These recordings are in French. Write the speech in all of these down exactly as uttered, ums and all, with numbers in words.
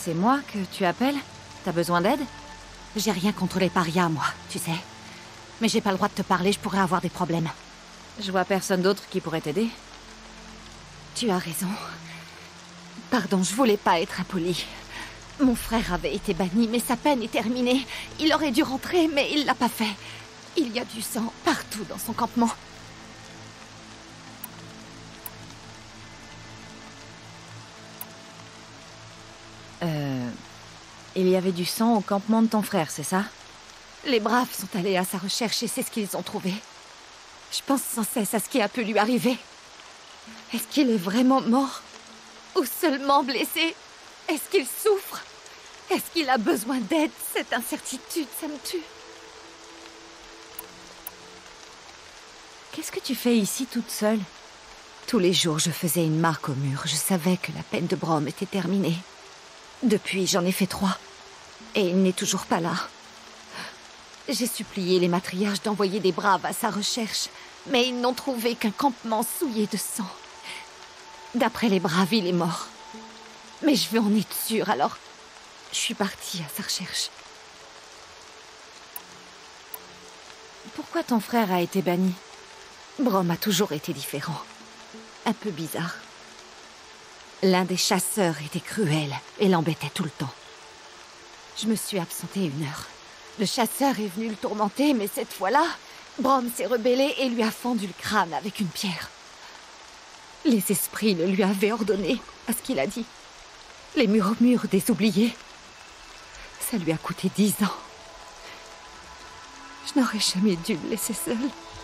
C'est moi que tu appelles? T'as besoin d'aide? J'ai rien contre les parias, moi, tu sais. Mais j'ai pas le droit de te parler, je pourrais avoir des problèmes. Je vois personne d'autre qui pourrait t'aider. Tu as raison. Pardon, je voulais pas être impoli. Mon frère avait été banni, mais sa peine est terminée. Il aurait dû rentrer, mais il l'a pas fait. Il y a du sang partout dans son campement. Euh... Il y avait du sang au campement de ton frère, c'est ça? Les braves sont allés à sa recherche et c'est ce qu'ils ont trouvé. Je pense sans cesse à ce qui a pu lui arriver. Est-ce qu'il est vraiment mort? Ou seulement blessé? Est-ce qu'il souffre? Est-ce qu'il a besoin d'aide? Cette incertitude, ça me tue. Qu'est-ce que tu fais ici toute seule? Tous les jours, je faisais une marque au mur. Je savais que la peine de Brom était terminée. Depuis, j'en ai fait trois. Et il n'est toujours pas là. J'ai supplié les matriarches d'envoyer des braves à sa recherche, mais ils n'ont trouvé qu'un campement souillé de sang. D'après les braves, il est mort. Mais je veux en être sûre, alors je suis partie à sa recherche. Pourquoi ton frère a été banni? Brom a toujours été différent. Un peu bizarre. L'un des chasseurs était cruel et l'embêtait tout le temps. Je me suis absentée une heure. Le chasseur est venu le tourmenter, mais cette fois-là, Brom s'est rebellé et lui a fendu le crâne avec une pierre. Les esprits le lui avaient ordonné, à ce qu'il a dit. Les murmures des oubliés. Ça lui a coûté dix ans. Je n'aurais jamais dû le laisser seul.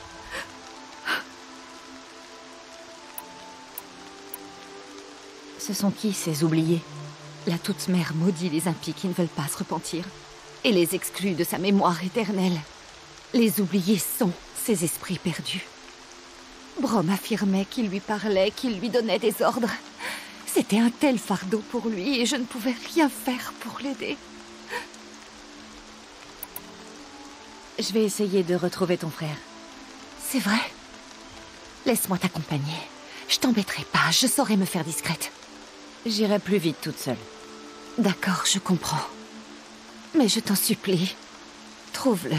Ce sont qui, ces oubliés? La toute-mère maudit les impies qui ne veulent pas se repentir, et les exclut de sa mémoire éternelle. Les oubliés sont ces esprits perdus. Brom affirmait qu'il lui parlait, qu'il lui donnait des ordres. C'était un tel fardeau pour lui, et je ne pouvais rien faire pour l'aider. Je vais essayer de retrouver ton frère. C'est vrai? Laisse-moi t'accompagner. Je t'embêterai pas, je saurai me faire discrète. J'irai plus vite toute seule. D'accord, je comprends. Mais je t'en supplie, trouve-le.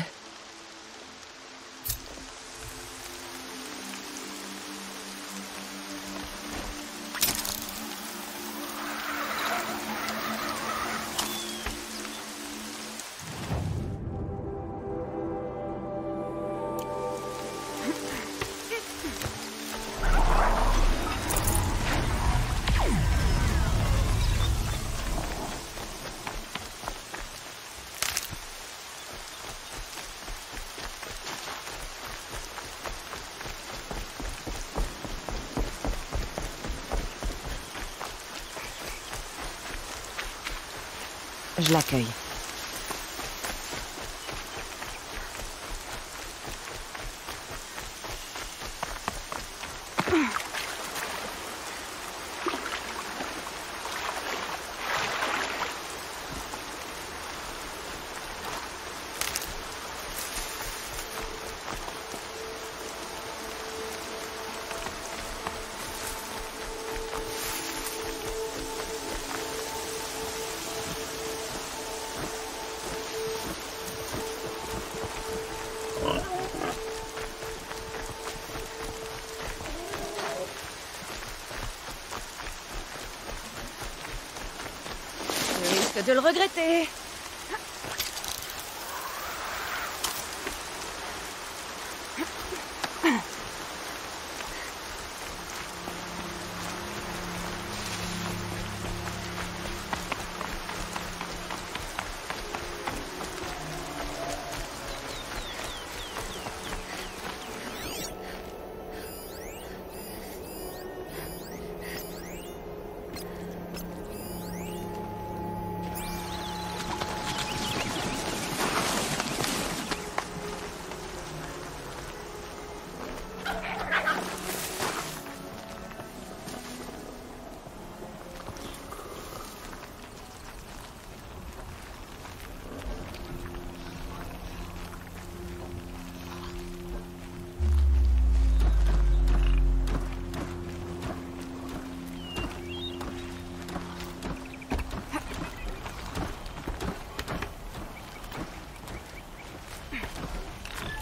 Je l'accueille. De le regretter.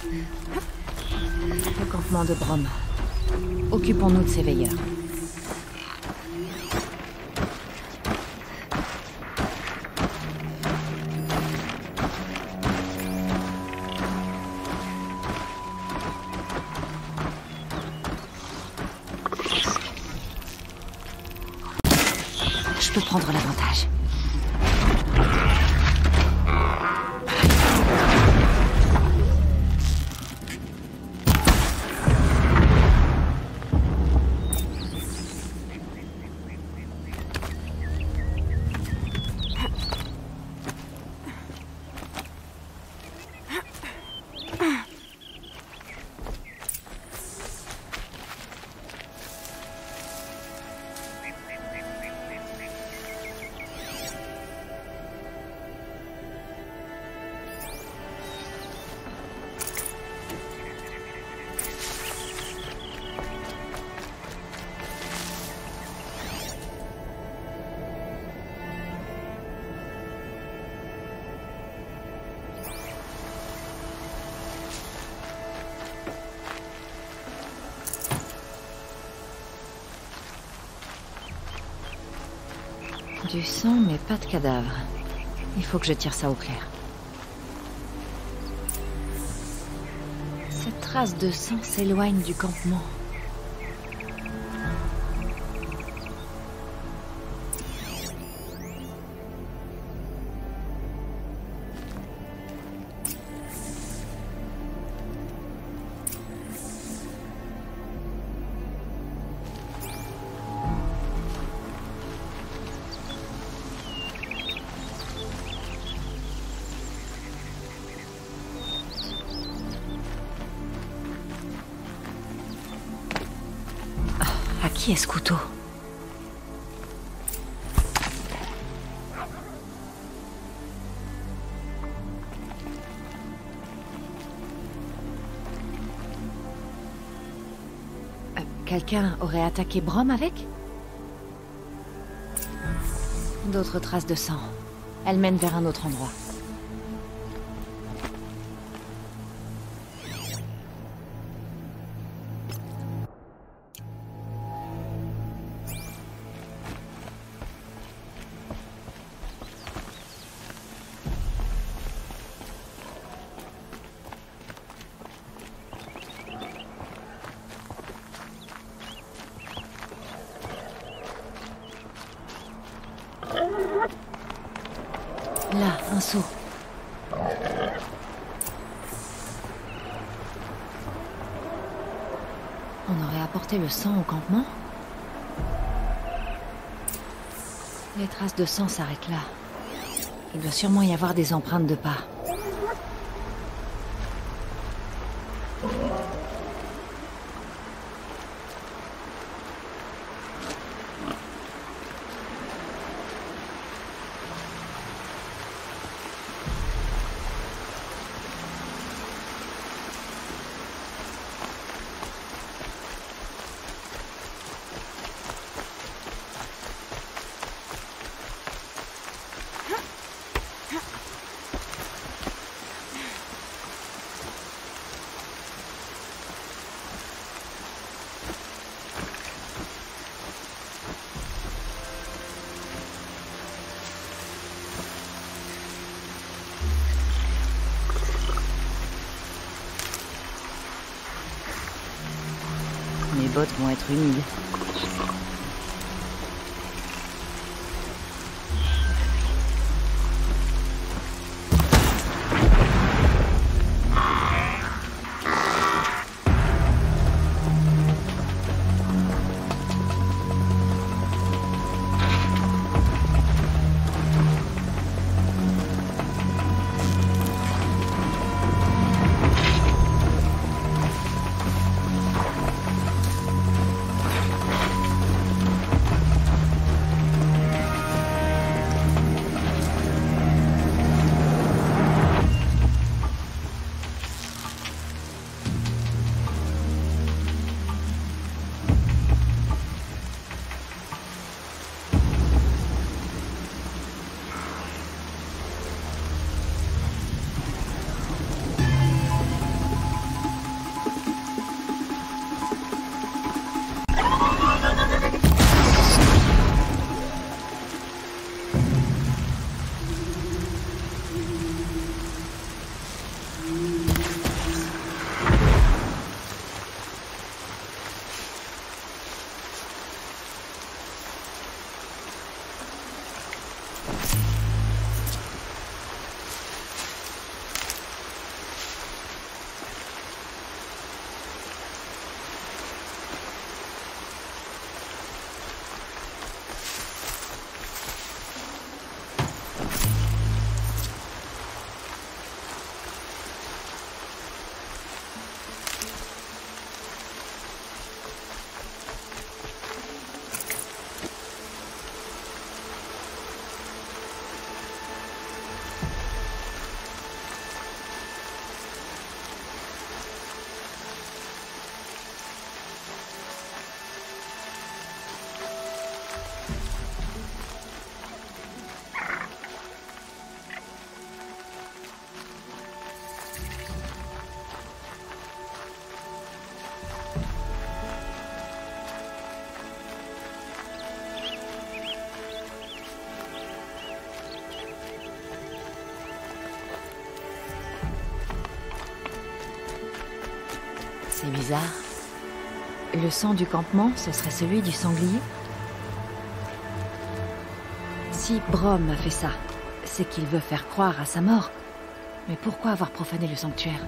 Le campement de Brom. Occupons-nous de ces veilleurs. Je peux prendre l'avantage. Du sang, mais pas de cadavre. Il faut que je tire ça au clair. Cette trace de sang s'éloigne du campement. À qui est ce couteau? Euh, Quelqu'un aurait attaqué Brom avec? D'autres traces de sang. Elles mènent vers un autre endroit. Là, un seau. On aurait apporté le sang au campement? Les traces de sang s'arrêtent là. Il doit sûrement y avoir des empreintes de pas. Mes bottes vont être humides. C'est bizarre. Le sang du campement, ce serait celui du sanglier? Si Brom a fait ça, c'est qu'il veut faire croire à sa mort. Mais pourquoi avoir profané le sanctuaire?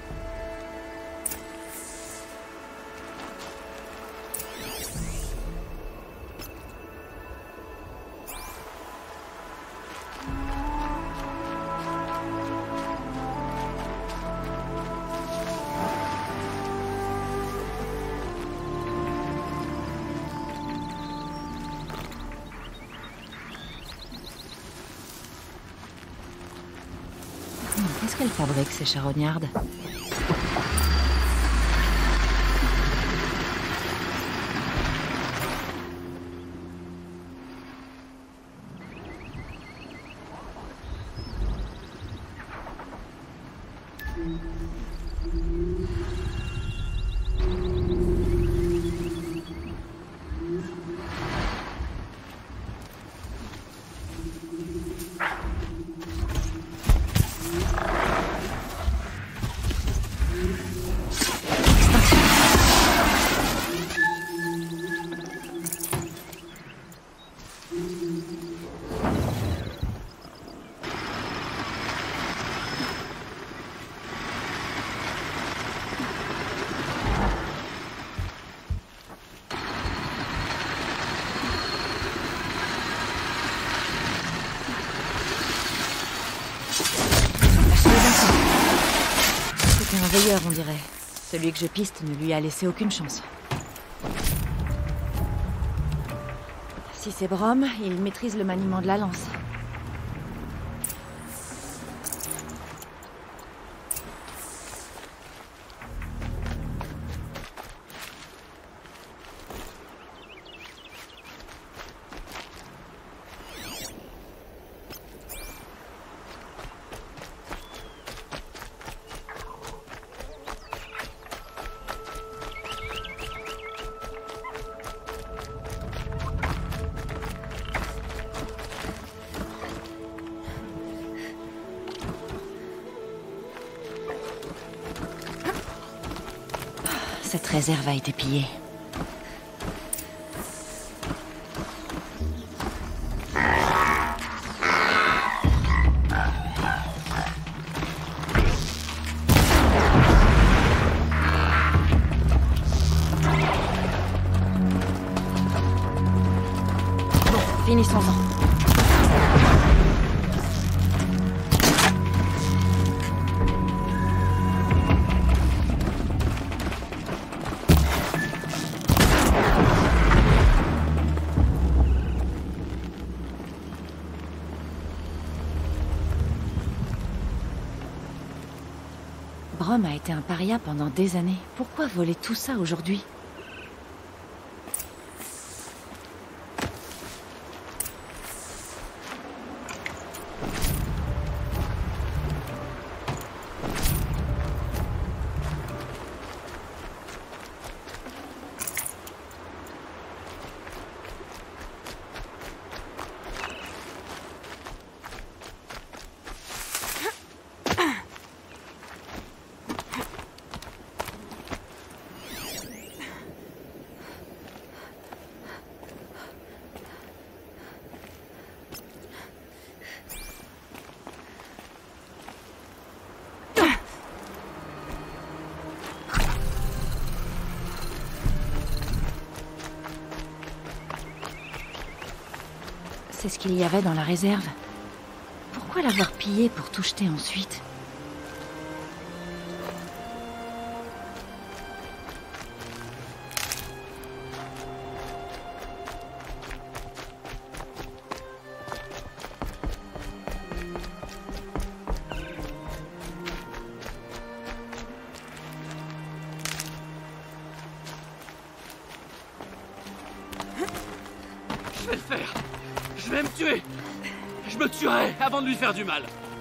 Qu'est-ce qu'elle fabrique, ces charognardes? Un veilleur, on dirait. Celui que je piste ne lui a laissé aucune chance. Si c'est Brom, il maîtrise le maniement de la lance. Cette réserve a été pillée. Bon, finissons-en. Brom a été un paria pendant des années. Pourquoi voler tout ça aujourd'hui? C'est ce qu'il y avait dans la réserve. Pourquoi l'avoir pillé pour tout jeter ensuite? Je vais le faire. Je vais me tuer. Je me tuerai avant de lui faire du mal.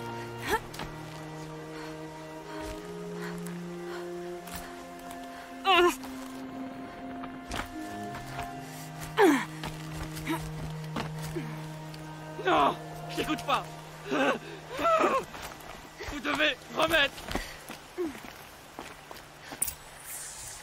Non, je t'écoute pas. Vous devez remettre.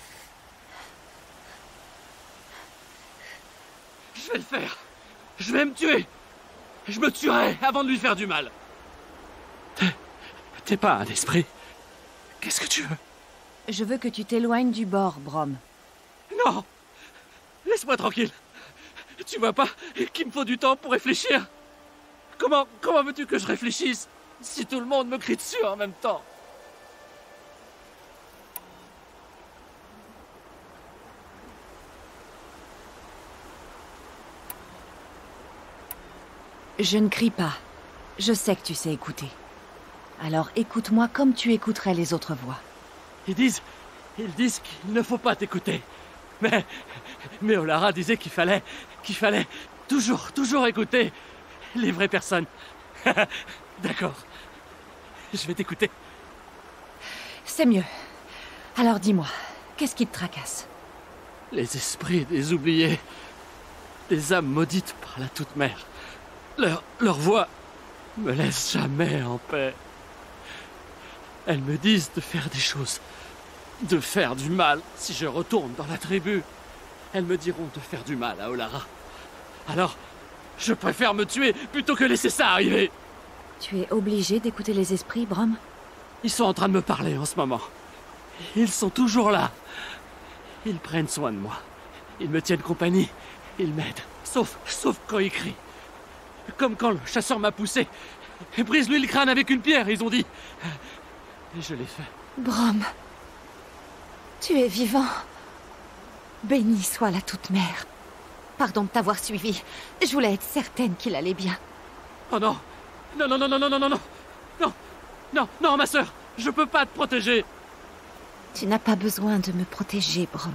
vais le faire. Je vais me tuer. Je me tuerai avant de lui faire du mal. T'es... T'es pas un esprit. Qu'est-ce que tu veux? Je veux que tu t'éloignes du bord, Brom. Non! Laisse-moi tranquille. Tu vois pas qu'il me faut du temps pour réfléchir? Comment, comment veux-tu que je réfléchisse si tout le monde me crie dessus en même temps? Je ne crie pas. Je sais que tu sais écouter. Alors écoute-moi comme tu écouterais les autres voix. Ils disent... Ils disent qu'il ne faut pas t'écouter. Mais... Mais Olara disait qu'il fallait... Qu'il fallait toujours, toujours écouter les vraies personnes. D'accord. Je vais t'écouter. C'est mieux. Alors dis-moi, qu'est-ce qui te tracasse? Les esprits des oubliés. Des âmes maudites par la Toute-Mère. Leur, leur voix me laisse jamais en paix. Elles me disent de faire des choses, de faire du mal si je retourne dans la tribu. Elles me diront de faire du mal à Olara. Alors, je préfère me tuer plutôt que laisser ça arriver. Tu es obligé d'écouter les esprits, Brom? Ils sont en train de me parler en ce moment. Ils sont toujours là. Ils prennent soin de moi. Ils me tiennent compagnie. Ils m'aident. Sauf, sauf quand ils crient. Comme quand le chasseur m'a poussé. Et brise-lui le crâne avec une pierre, ils ont dit. Et je l'ai fait. Brom, tu es vivant. Béni soit la Toute-Mère. Pardon de t'avoir suivi. Je voulais être certaine qu'il allait bien. Oh non. Non, non, non, non, non, non, non, non. Non, non, non, ma sœur. Je peux pas te protéger. Tu n'as pas besoin de me protéger, Brom.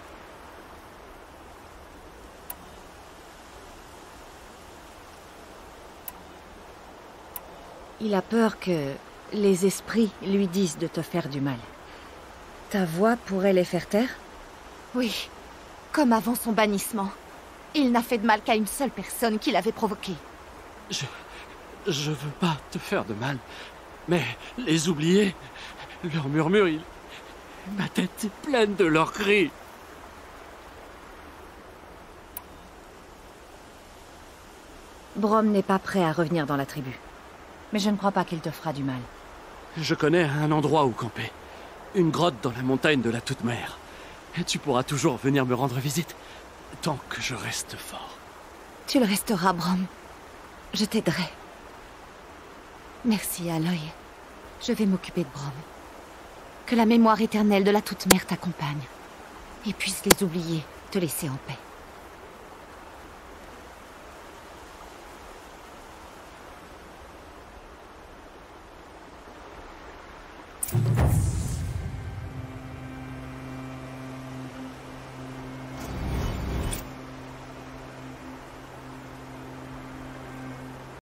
Il a peur que les esprits lui disent de te faire du mal. Ta voix pourrait les faire taire? Oui, comme avant son bannissement. Il n'a fait de mal qu'à une seule personne qui l'avait provoqué. Je... Je veux pas te faire de mal. Mais les oubliés, leurs murmures, ils... Ma tête est pleine de leurs cris. Brom n'est pas prêt à revenir dans la tribu. Mais je ne crois pas qu'il te fera du mal. Je connais un endroit où camper. Une grotte dans la montagne de la Toute-Mère. Et tu pourras toujours venir me rendre visite, tant que je reste fort. Tu le resteras, Brom. Je t'aiderai. Merci, Aloy. Je vais m'occuper de Brom. Que la mémoire éternelle de la Toute-Mère t'accompagne. Et puisse les oublier, te laisser en paix.